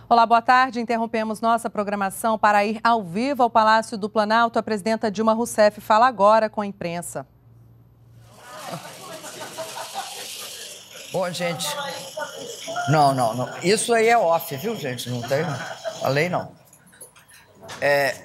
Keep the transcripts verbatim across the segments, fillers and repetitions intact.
Olá, boa tarde. Interrompemos nossa programação para ir ao vivo ao Palácio do Planalto. A presidenta Dilma Rousseff fala agora com a imprensa. Bom, gente, não, não, não. Isso aí é off, viu, gente? Não tem, falei não. É...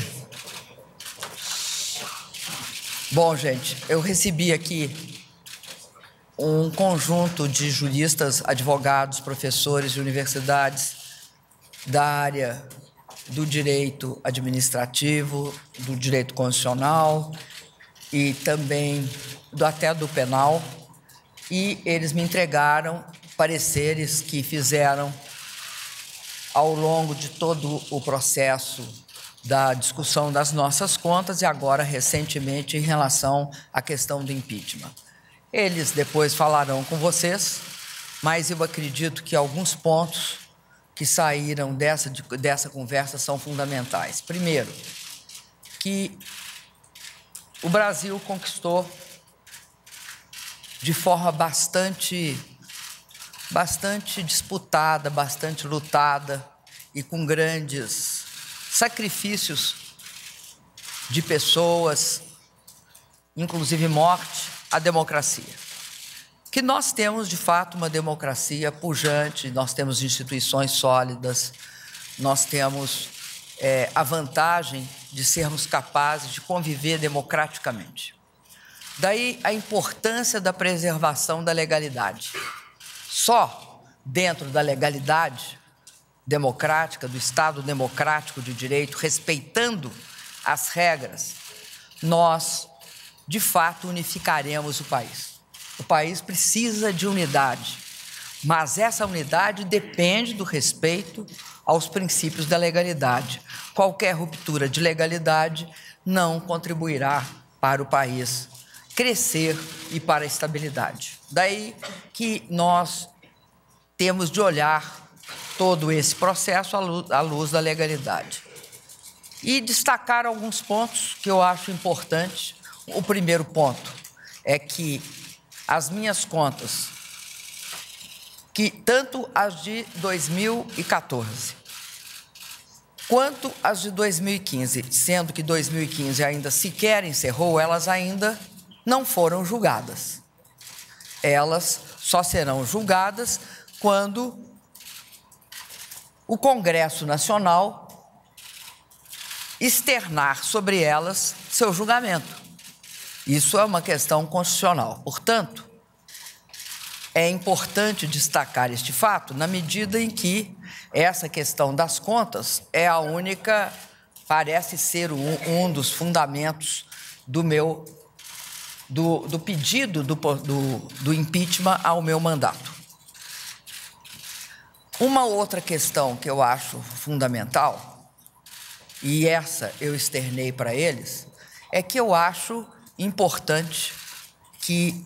Bom, gente, eu recebi aqui um conjunto de juristas, advogados, professores de universidades da área do direito administrativo, do direito constitucional e também do, até do penal, e eles me entregaram pareceres que fizeram ao longo de todo o processo da discussão das nossas contas e agora, recentemente, em relação à questão do impeachment. Eles depois falarão com vocês, mas eu acredito que alguns pontos que saíram dessa, dessa conversa são fundamentais. Primeiro, que o Brasil conquistou de forma bastante, bastante disputada, bastante lutada e com grandes sacrifícios de pessoas, inclusive morte, a democracia. Que nós temos, de fato, uma democracia pujante, nós temos instituições sólidas, nós temos é, a vantagem de sermos capazes de conviver democraticamente. Daí a importância da preservação da legalidade. Só dentro da legalidade democrática, do Estado democrático de direito, respeitando as regras, nós, de fato, unificaremos o país. O país precisa de unidade, mas essa unidade depende do respeito aos princípios da legalidade. Qualquer ruptura de legalidade não contribuirá para o país crescer e para a estabilidade. Daí que nós temos de olhar todo esse processo à luz, à luz da legalidade. E destacar alguns pontos que eu acho importantes. O primeiro ponto é que as minhas contas, que tanto as de dois mil e quatorze, quanto as de dois mil e quinze, sendo que dois mil e quinze ainda sequer encerrou, elas ainda não foram julgadas. Elas só serão julgadas quando o Congresso Nacional externar sobre elas seu julgamento. Isso é uma questão constitucional. Portanto, é importante destacar este fato na medida em que essa questão das contas é a única, parece ser um, um dos fundamentos do meu, do, do pedido do, do, do impeachment ao meu mandato. Uma outra questão que eu acho fundamental, e essa eu externei para eles, é que eu acho importante que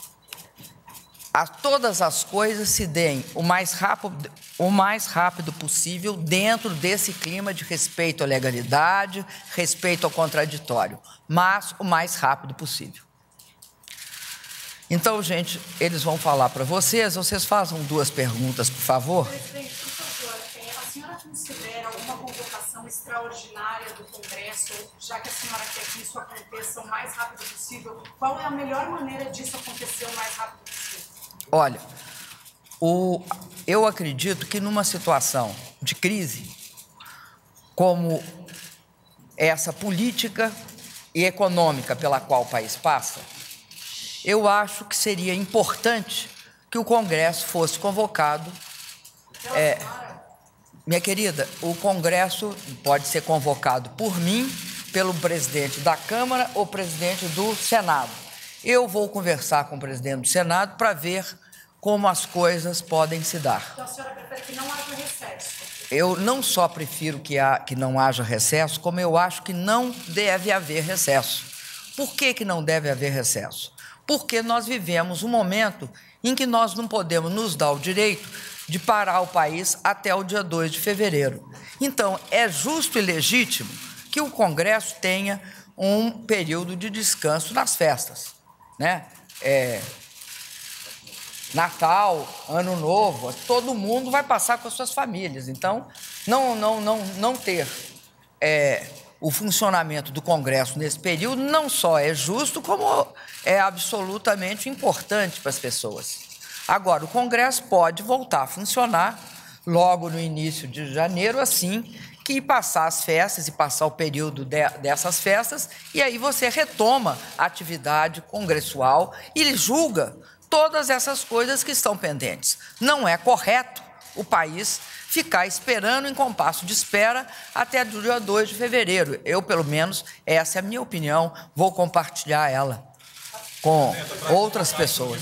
a todas as coisas se deem o mais rápido, o mais rápido possível dentro desse clima de respeito à legalidade, respeito ao contraditório, mas o mais rápido possível. Então, gente, eles vão falar para vocês, vocês façam duas perguntas, por favor. Presidente, por favor, a senhora considera alguma convocação extraordinária do Congresso, já que a senhora quer que isso aconteça o mais rápido possível? Qual é a melhor maneira disso acontecer o mais rápido possível? Olha, o, eu acredito que numa situação de crise, como essa política e econômica pela qual o país passa, eu acho que seria importante que o Congresso fosse convocado. É, minha querida, o Congresso pode ser convocado por mim, pelo presidente da Câmara ou presidente do Senado. Eu vou conversar com o presidente do Senado para ver como as coisas podem se dar. Então a senhora prefere que não haja recesso? Eu não só prefiro que, há, que não haja recesso, como eu acho que não deve haver recesso. Por que que não deve haver recesso? Porque nós vivemos um momento em que nós não podemos nos dar o direito de parar o país até o dia dois de fevereiro. Então, é justo e legítimo que o Congresso tenha um período de descanso nas festas, né? É, Natal, Ano Novo, todo mundo vai passar com as suas famílias. Então, não, não, não, não ter é, o funcionamento do Congresso nesse período não só é justo, como é absolutamente importante para as pessoas. Agora, o Congresso pode voltar a funcionar logo no início de janeiro, assim que passar as festas e passar o período de, dessas festas, e aí você retoma a atividade congressual e julga todas essas coisas que estão pendentes. Não é correto o país ficar esperando em compasso de espera até o dia dois de fevereiro. Eu, pelo menos, essa é a minha opinião, vou compartilhar ela com outras pessoas.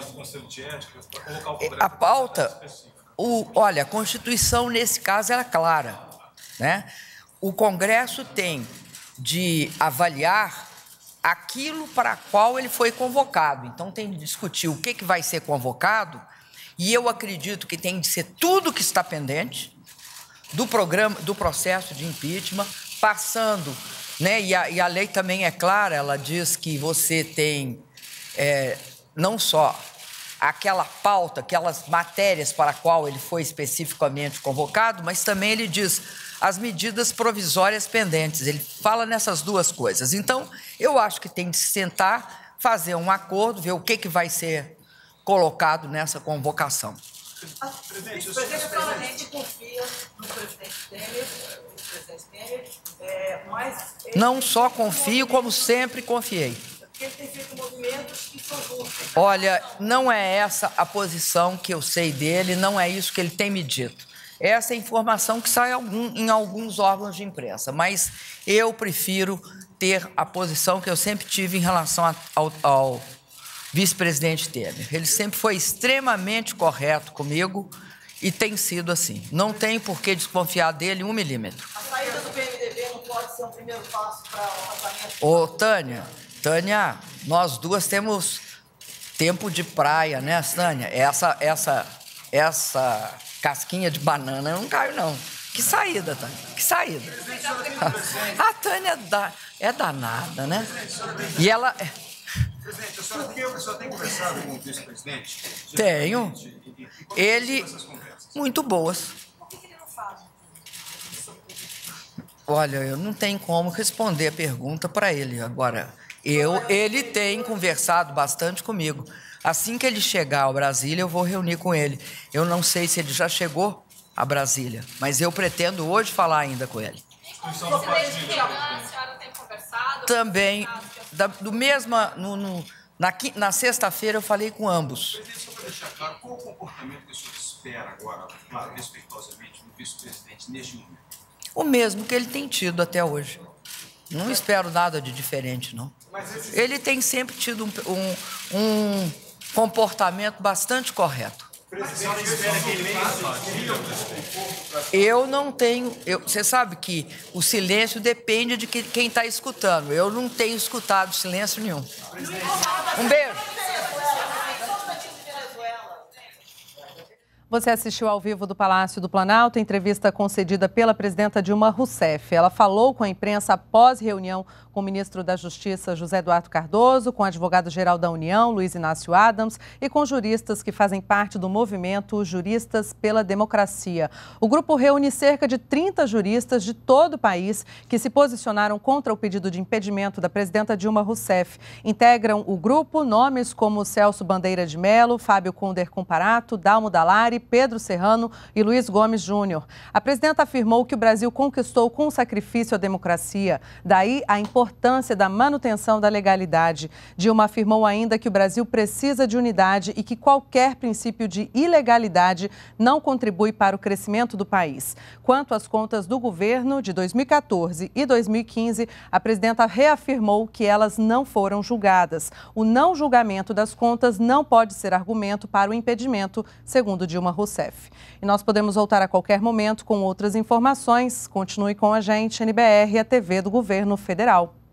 A pauta, o, olha, a Constituição, nesse caso, era clara, né? O Congresso tem de avaliar aquilo para o qual ele foi convocado. Então, tem de discutir o que, que vai ser convocado, e eu acredito que tem de ser tudo que está pendente do programa, do processo de impeachment, passando, né? E a, e a lei também é clara, ela diz que você tem é, não só aquela pauta, aquelas matérias para a qual ele foi especificamente convocado, mas também ele diz as medidas provisórias pendentes. Ele fala nessas duas coisas. Então, eu acho que tem de sentar, fazer um acordo, ver o que, que vai ser colocado nessa convocação. Presidente, o presidente claramente confia no presidente Temer, no presidente Temer, é, mas... Não só confio, como sempre confiei. Porque ele tem feito movimentos que são justos. Olha, não é essa a posição que eu sei dele, não é isso que ele tem me dito. Essa é a informação que sai em alguns órgãos de imprensa, mas eu prefiro ter a posição que eu sempre tive em relação a, ao, ao vice-presidente Temer. Ele sempre foi extremamente correto comigo e tem sido assim. Não tem por que desconfiar dele um milímetro. A saída do P M D B não pode ser um primeiro passo para o afastamento? Ô, Tânia, Tânia, nós duas temos tempo de praia, né, Tânia? Essa, essa, essa casquinha de banana eu não caio, não. Que saída, Tânia, que saída. A Tânia é, da, é danada, né? E ela... Presidente, a senhora tem, a senhora tem conversado com o vice-presidente? Tenho. Ele... Muito boas. Por que ele não fala? Olha, eu não tenho como responder a pergunta para ele. Agora, eu, ele tem conversado bastante comigo. Assim que ele chegar ao Brasília, eu vou reunir com ele. Eu não sei se ele já chegou a Brasília, mas eu pretendo hoje falar ainda com ele. A senhora tem conversado? Também, da, do mesma, no, no, na, na sexta-feira eu falei com ambos. Presidente, só para deixar claro, qual o comportamento que o senhor espera agora, claro, respeitosamente, do vice-presidente neste momento? O mesmo que ele tem tido até hoje. Não espero nada de diferente, não. Ele tem sempre tido um, um, um comportamento bastante correto. Eu não tenho... Eu, você sabe que o silêncio depende de que, quem está escutando. Eu não tenho escutado silêncio nenhum. Um beijo. Você assistiu ao vivo do Palácio do Planalto, entrevista concedida pela presidenta Dilma Rousseff. Ela falou com a imprensa após reunião com o ministro da Justiça, José Eduardo Cardoso, com o advogado-geral da União, Luiz Inácio Adams, e com juristas que fazem parte do movimento Juristas pela Democracia. O grupo reúne cerca de trinta juristas de todo o país que se posicionaram contra o pedido de impedimento da presidenta Dilma Rousseff. Integram o grupo nomes como Celso Bandeira de Mello, Fábio Conder Comparato, Dalmo Dallari, Pedro Serrano e Luiz Gomes Júnior. A presidenta afirmou que o Brasil conquistou com sacrifício a democracia, daí a importância da manutenção da legalidade. Dilma afirmou ainda que o Brasil precisa de unidade e que qualquer princípio de ilegalidade não contribui para o crescimento do país. Quanto às contas do governo de dois mil e quatorze e dois mil e quinze, a presidenta reafirmou que elas não foram julgadas. O não julgamento das contas não pode ser argumento para o impedimento, segundo Dilma Rousseff. E nós podemos voltar a qualquer momento com outras informações. Continue com a gente, N B R, a T V do Governo Federal.